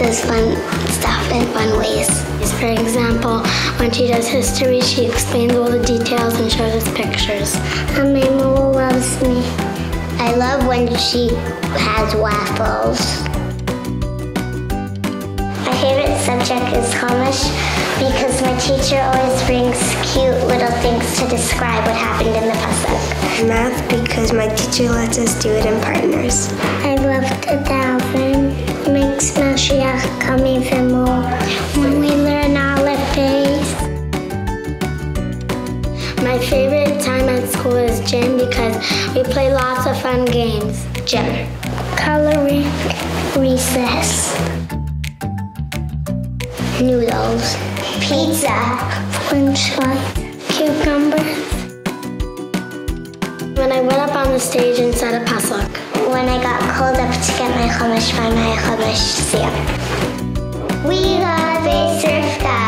teaches fun stuff in fun ways. For example, when she does history, she explains all the details and shows us pictures. And my mom loves me. I love when she has waffles. My favorite subject is Chumash because my teacher always brings cute little things to describe what happened in the pasuk. Math because my teacher lets us do it in partners. I love the dolphin. It makes Mashiach come even more when we learn Aleph Beis. My favorite time at school is gym because we play lots of fun games. Gym. Coloring. Recess. Noodles. Pizza. French fries. Cucumbers. When I went up on the stage and said a pasuk. When I got called up to get my Chumash by my Chumash Siyam. We love Rivkah.